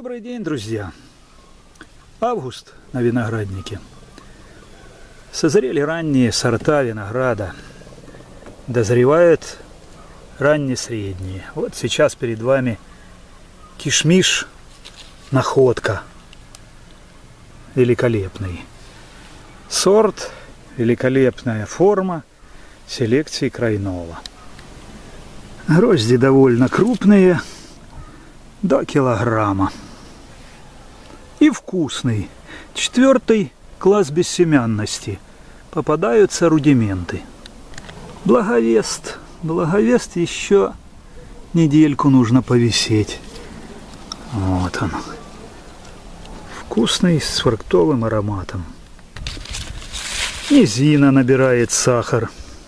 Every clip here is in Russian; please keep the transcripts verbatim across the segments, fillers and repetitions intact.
Добрый день, друзья! Август на винограднике. Созрели ранние сорта винограда. Дозревают ранне-средние. Вот сейчас перед вами кишмиш находка. Великолепный сорт, великолепная форма селекции Крайнова. Грозди довольно крупные, до килограмма. И вкусный. Четвертый класс бессемянности. Попадаются рудименты. Благовест. Благовест еще недельку нужно повисеть. Вот он. Вкусный, с фруктовым ароматом. Низина набирает сахар.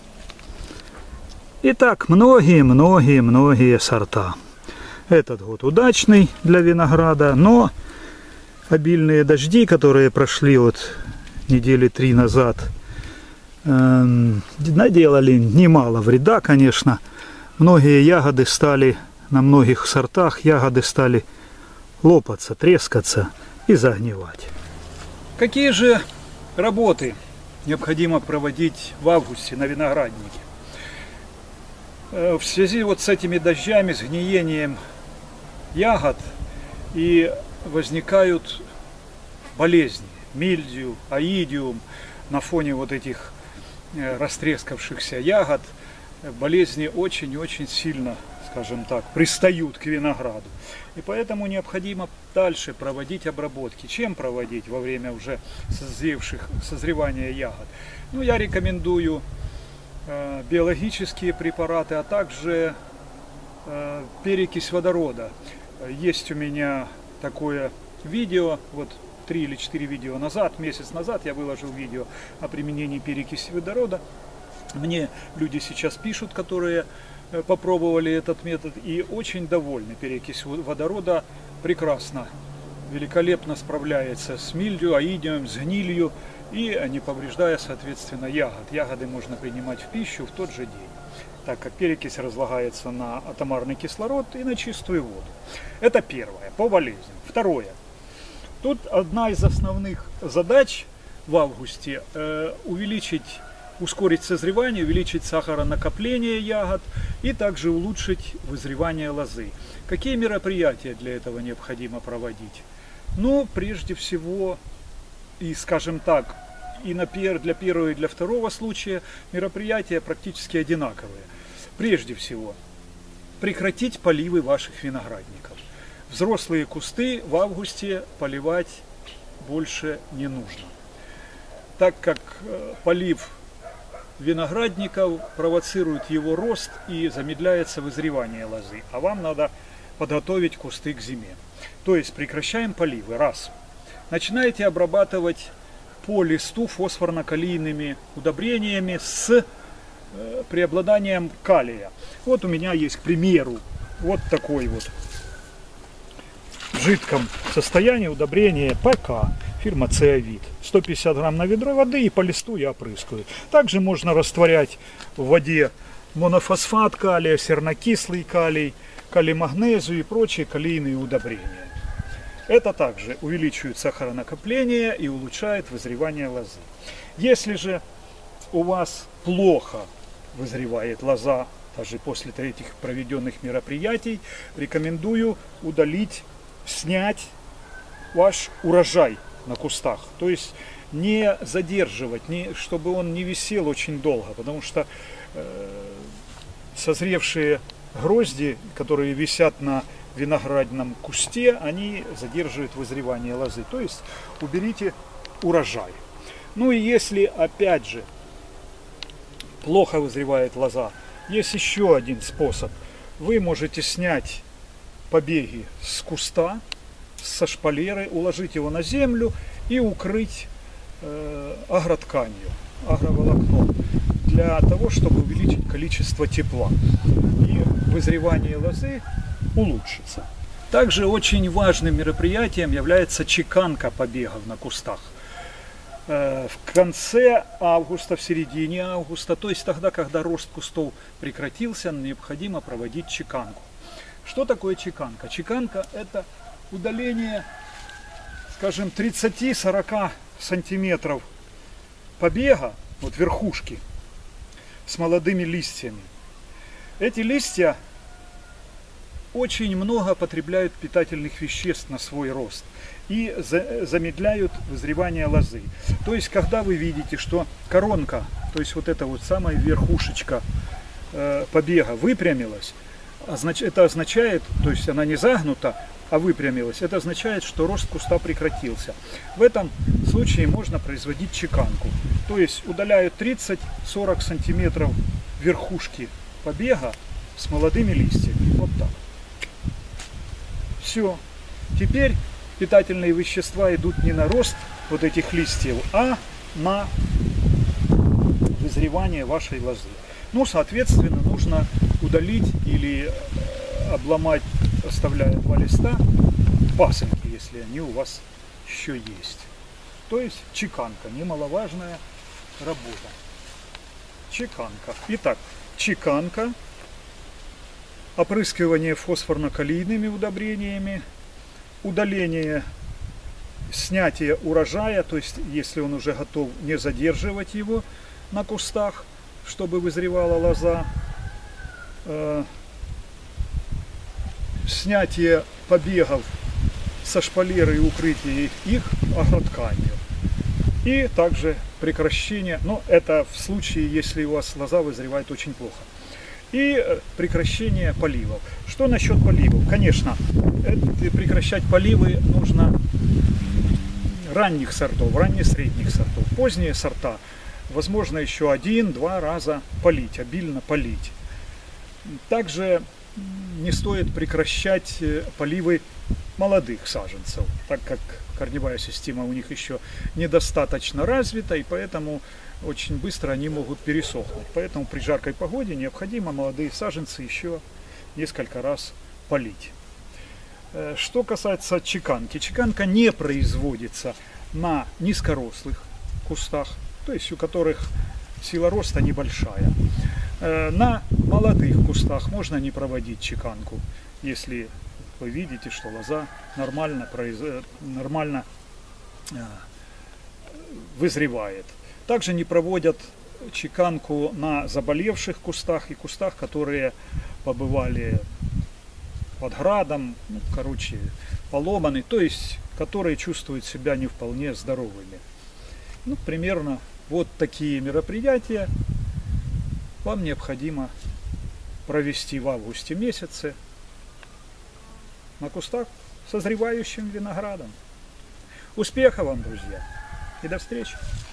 Итак, многие-многие-многие сорта. Этот год удачный для винограда, но обильные дожди, которые прошли вот недели три назад, э, наделали немало вреда, конечно. Многие ягоды стали, на многих сортах ягоды стали лопаться, трескаться и загнивать. Какие же работы необходимо проводить в августе на винограднике? В связи вот с этими дождями, с гниением ягод, и возникают болезни, мильдию, аидиум, на фоне вот этих растрескавшихся ягод, болезни очень-очень сильно, скажем так, пристают к винограду. И поэтому необходимо дальше проводить обработки. Чем проводить во время уже созревших, созревания ягод? Ну, я рекомендую э, биологические препараты, а также э, перекись водорода. Есть у меня такое видео, вот три или четыре видео назад, месяц назад я выложил видео о применении перекиси водорода. Мне люди сейчас пишут, которые попробовали этот метод и очень довольны. Перекись водорода прекрасно, великолепно справляется с мильдию, аидиумом, с гнилью и не повреждая, соответственно, ягод. Ягоды можно принимать в пищу в тот же день, так как перекись разлагается на атомарный кислород и на чистую воду. Это первое, по болезням. Второе. Тут одна из основных задач в августе э, увеличить, ускорить созревание, увеличить сахаронакопление ягод и также улучшить вызревание лозы. Какие мероприятия для этого необходимо проводить? Ну, прежде всего, и скажем так, и на пер, для первого и для второго случая мероприятия практически одинаковые. Прежде всего, прекратить поливы ваших виноградников. Взрослые кусты в августе поливать больше не нужно, так как полив виноградников провоцирует его рост и замедляется вызревание лозы. А вам надо подготовить кусты к зиме. То есть прекращаем поливы. Раз. Начинаете обрабатывать по листу фосфорно-калийными удобрениями с э, преобладанием калия. Вот у меня есть, к примеру, вот такой вот в жидком состоянии удобрение ПК, фирма Цеовит. сто пятьдесят грамм на ведро воды и по листу я опрыскиваю. Также можно растворять в воде монофосфат калия, сернокислый калий, калий-магнезию и прочие калийные удобрения. Это также увеличивает сахаронакопление и улучшает вызревание лозы. Если же у вас плохо вызревает лоза, даже после этих проведенных мероприятий, рекомендую удалить, снять ваш урожай на кустах. То есть не задерживать, не, чтобы он не висел очень долго, потому что э, созревшие грозди, которые висят на виноградном кусте, они задерживают вызревание лозы. То есть уберите урожай. Ну и если опять же плохо вызревает лоза, есть еще один способ. Вы можете снять побеги с куста, со шпалеры, уложить его на землю и укрыть э, агротканью, агроволокном, для того, чтобы увеличить количество тепла. И вызревание лозы улучшится. Также очень важным мероприятием является чеканка побегов на кустах. Э, в конце августа, в середине августа, то есть тогда, когда рост кустов прекратился, необходимо проводить чеканку. Что такое чеканка? Чеканка – это удаление, скажем, тридцать-сорок сантиметров побега, вот верхушки, с молодыми листьями. Эти листья очень много потребляют питательных веществ на свой рост и за, замедляют вызревание лозы. То есть, когда вы видите, что коронка, то есть вот эта вот самая верхушечка э, побега выпрямилась, означ, это означает, то есть она не загнута, а выпрямилась, это означает, что рост куста прекратился. В этом случае можно производить чеканку. То есть удаляют тридцать-сорок сантиметров верхушки побега с молодыми листьями. Вот так. Все. Теперь питательные вещества идут не на рост вот этих листьев, а на вызревание вашей лозы. Ну, соответственно, нужно удалить или обломать, оставляя два листа, пасынки, если они у вас еще есть. То есть чеканка, немаловажная работа. Чеканка. Итак, чеканка, опрыскивание фосфорно-калийными удобрениями, удаление, снятие урожая, то есть если он уже готов, не задерживать его на кустах, чтобы вызревала лоза, э, снятие побегов со шпалеры и укрытие их агротканью. И также прекращение, но это в случае, если у вас лоза вызревает очень плохо. И прекращение поливов. Что насчет поливов? Конечно, прекращать поливы нужно ранних сортов, ранне-средних сортов. Поздние сорта возможно еще один-два раза полить, обильно полить. Также не стоит прекращать поливы молодых саженцев, так как корневая система у них еще недостаточно развита, и поэтому очень быстро они могут пересохнуть. Поэтому при жаркой погоде необходимо молодые саженцы еще несколько раз полить. Что касается чеканки. Чеканка не производится на низкорослых кустах, то есть у которых сила роста небольшая. На молодых кустах можно не проводить чеканку, если вы видите, что лоза нормально, произ... нормально вызревает. Также не проводят чеканку на заболевших кустах и кустах, которые побывали под градом, ну, короче, поломаны, то есть которые чувствуют себя не вполне здоровыми. Ну, примерно вот такие мероприятия вам необходимо провести в августе месяце на кустах с созревающим виноградом. Успехов вам, друзья, и до встречи!